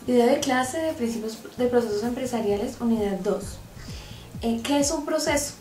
Video de clase de principios de procesos empresariales, unidad 2. ¿Qué es un proceso?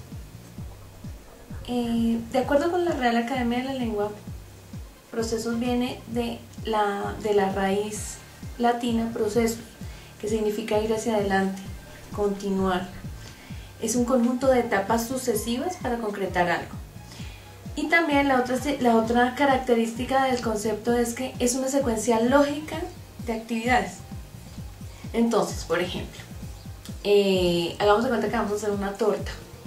De acuerdo con la Real Academia de la Lengua, procesos viene de la raíz latina procesus, que significa ir hacia adelante, continuar. Es un conjunto de etapas sucesivas para concretar algo. Y también la otra característica del concepto es que es una secuencia lógica de actividades. Entonces, por ejemplo, hagamos de cuenta que vamos a hacer una torta.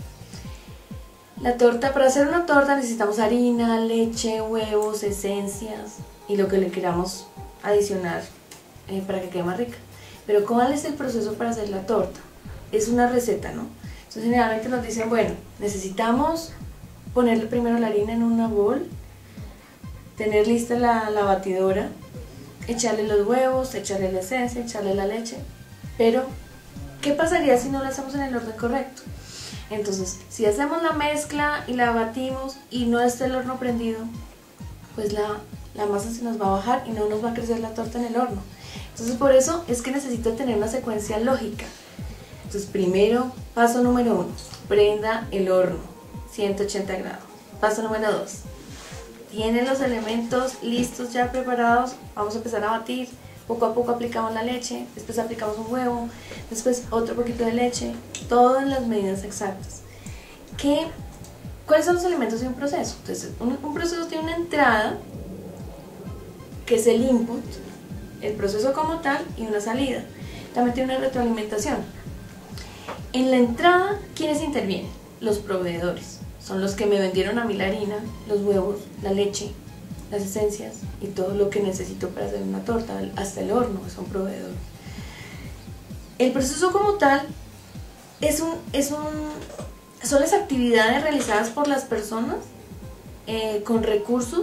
Para hacer una torta necesitamos harina, leche, huevos, esencias y lo que le queramos adicionar para que quede más rica. Pero ¿cuál es el proceso para hacer la torta? Es una receta, ¿no? Entonces generalmente nos dicen, bueno, necesitamos ponerle primero la harina en una bol, tener lista la batidora, echarle los huevos, echarle la esencia, echarle la leche. Pero, ¿qué pasaría si no lo hacemos en el orden correcto? Entonces, si hacemos la mezcla y la batimos y no está el horno prendido, pues la masa se nos va a bajar y no nos va a crecer la torta en el horno. Entonces, por eso es que necesito tener una secuencia lógica. Entonces, primero, paso número 1, prenda el horno, 180 grados. Paso número 2, tiene los elementos listos ya preparados, vamos a empezar a batir. Poco a poco aplicamos la leche, después aplicamos un huevo, después otro poquito de leche, todo en las medidas exactas. ¿Cuáles son los elementos de un proceso? Entonces, un proceso tiene una entrada, que es el input, el proceso como tal, y una salida. También tiene una retroalimentación. En la entrada, ¿quiénes intervienen? Los proveedores. Son los que me vendieron a mí la harina, los huevos, la leche, las esencias y todo lo que necesito para hacer una torta, hasta el horno, son proveedores. El proceso como tal son las actividades realizadas por las personas con recursos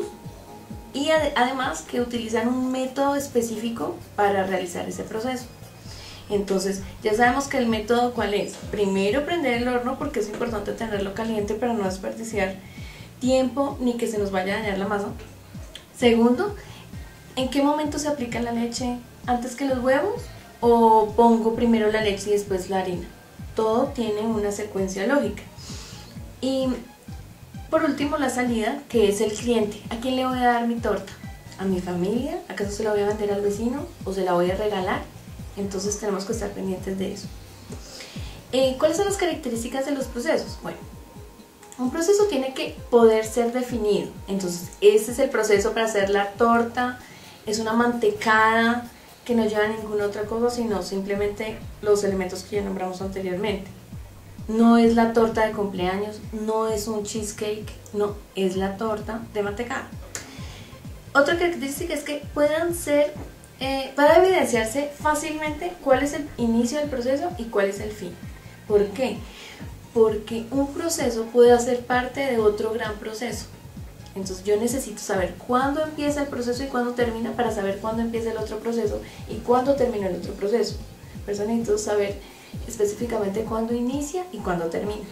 y además que utilizan un método específico para realizar ese proceso. Entonces ya sabemos que el método ¿cuál es? Primero prender el horno, porque es importante tenerlo caliente para no desperdiciar tiempo ni que se nos vaya a dañar la masa. Segundo, ¿en qué momento se aplica la leche? ¿Antes que los huevos? ¿O pongo primero la leche y después la harina? Todo tiene una secuencia lógica. Y por último, la salida, que es el cliente. ¿A quién le voy a dar mi torta? ¿A mi familia? ¿Acaso se la voy a vender al vecino? ¿O se la voy a regalar? Entonces tenemos que estar pendientes de eso. ¿Cuáles son las características de los procesos? Bueno, un proceso tiene que poder ser definido. Entonces, ese es el proceso para hacer la torta. Es una mantecada que no lleva ninguna otra cosa, sino simplemente los elementos que ya nombramos anteriormente. No es la torta de cumpleaños, no es un cheesecake, no, es la torta de mantecada. Otra característica es que pueda evidenciarse fácilmente cuál es el inicio del proceso y cuál es el fin. ¿Por qué? Porque un proceso puede hacer parte de otro gran proceso. Entonces yo necesito saber cuándo empieza el proceso y cuándo termina para saber cuándo empieza el otro proceso y cuándo termina el otro proceso. Por eso necesito saber específicamente cuándo inicia y cuándo termina.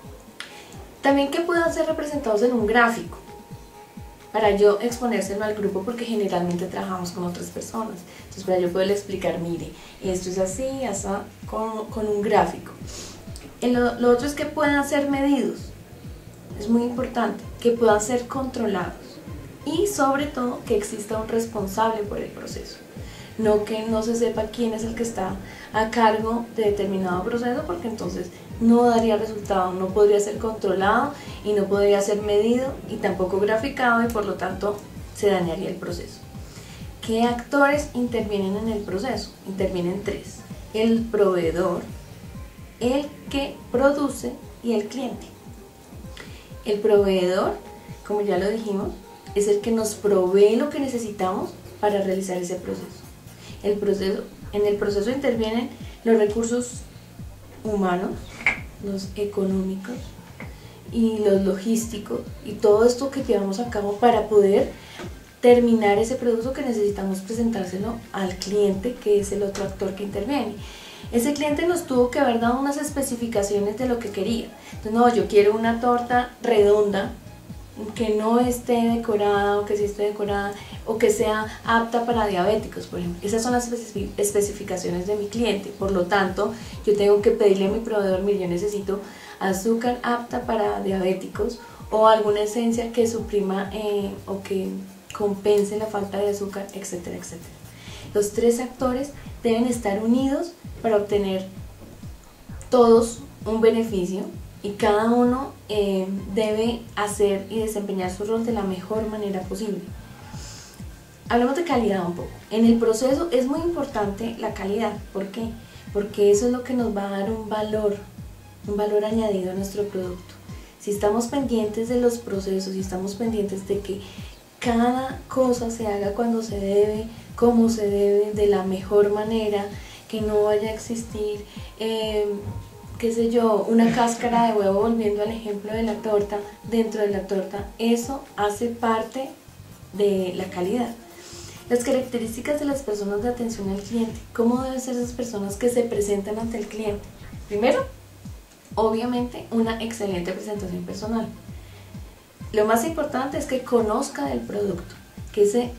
También que puedan ser representados en un gráfico para yo exponérselo al grupo, porque generalmente trabajamos con otras personas. Entonces para yo poderle explicar, mire, esto es así, así, con un gráfico. Lo otro es que puedan ser medidos, es muy importante, que puedan ser controlados y sobre todo que exista un responsable por el proceso, no que no se sepa quién es el que está a cargo de determinado proceso, porque entonces no daría resultado, no podría ser controlado y no podría ser medido y tampoco graficado y por lo tanto se dañaría el proceso. ¿Qué actores intervienen en el proceso? Intervienen 3, el proveedor, el que produce y el cliente. El proveedor, como ya lo dijimos, es el que nos provee lo que necesitamos para realizar ese proceso. En el proceso intervienen los recursos humanos, los económicos y los logísticos y todo esto que llevamos a cabo para poder terminar ese producto que necesitamos presentárselo al cliente, que es el otro actor que interviene. Ese cliente nos tuvo que haber dado unas especificaciones de lo que quería. Entonces, no, yo quiero una torta redonda que no esté decorada o que sí esté decorada o que sea apta para diabéticos, por ejemplo. Esas son las especificaciones de mi cliente. Por lo tanto, yo tengo que pedirle a mi proveedor, mire, yo necesito azúcar apta para diabéticos o alguna esencia que suprima o que compense la falta de azúcar, etcétera, etcétera. Los tres actores deben estar unidos para obtener todos un beneficio y cada uno debe hacer y desempeñar su rol de la mejor manera posible. Hablemos de calidad un poco. En el proceso es muy importante la calidad. ¿Por qué? Porque eso es lo que nos va a dar un valor añadido a nuestro producto. Si estamos pendientes de los procesos, si estamos pendientes de que cada cosa se haga cuando se debe, como se debe, de la mejor manera, que no vaya a existir qué sé yo, una cáscara de huevo, volviendo al ejemplo de la torta, dentro de la torta, eso hace parte de la calidad. Las características de las personas de atención al cliente, ¿cómo deben ser esas personas que se presentan ante el cliente? Primero, obviamente, una excelente presentación personal. Lo más importante es que conozca del producto, que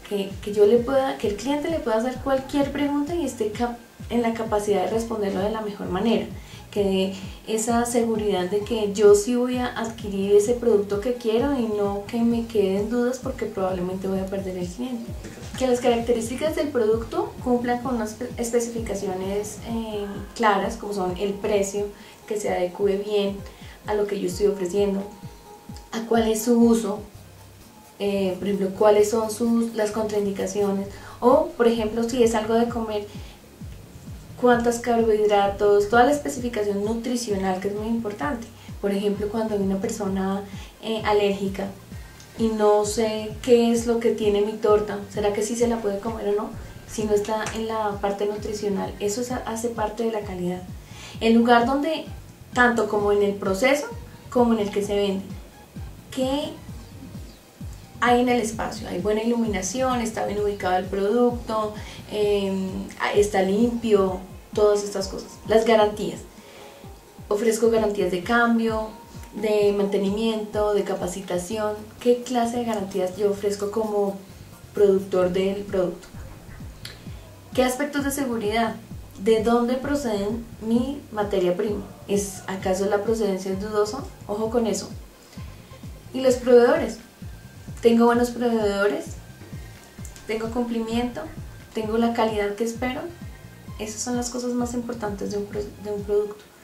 el cliente le pueda hacer cualquier pregunta y esté en la capacidad de responderlo de la mejor manera. Que dé esa seguridad de que yo sí voy a adquirir ese producto que quiero y no que me queden dudas porque probablemente voy a perder el cliente. Que las características del producto cumplan con unas especificaciones claras, como son el precio, que se adecue bien a lo que yo estoy ofreciendo, a cuál es su uso, por ejemplo, cuáles son las contraindicaciones, o por ejemplo, si es algo de comer, cuántos carbohidratos, toda la especificación nutricional, que es muy importante. Por ejemplo, cuando hay una persona alérgica y no sé qué es lo que tiene mi torta, ¿será que sí se la puede comer o no? Si no está en la parte nutricional, eso hace parte de la calidad. El lugar donde, tanto como en el proceso, como en el que se vende, ¿qué hay en el espacio? Hay buena iluminación, está bien ubicado el producto, está limpio, todas estas cosas. Las garantías. Ofrezco garantías de cambio, de mantenimiento, de capacitación. ¿Qué clase de garantías yo ofrezco como productor del producto? ¿Qué aspectos de seguridad? ¿De dónde proceden mi materia prima? ¿Acaso la procedencia es dudosa? Ojo con eso. Y los proveedores. ¿Tengo buenos proveedores? ¿Tengo cumplimiento? ¿Tengo la calidad que espero? Esas son las cosas más importantes de un producto.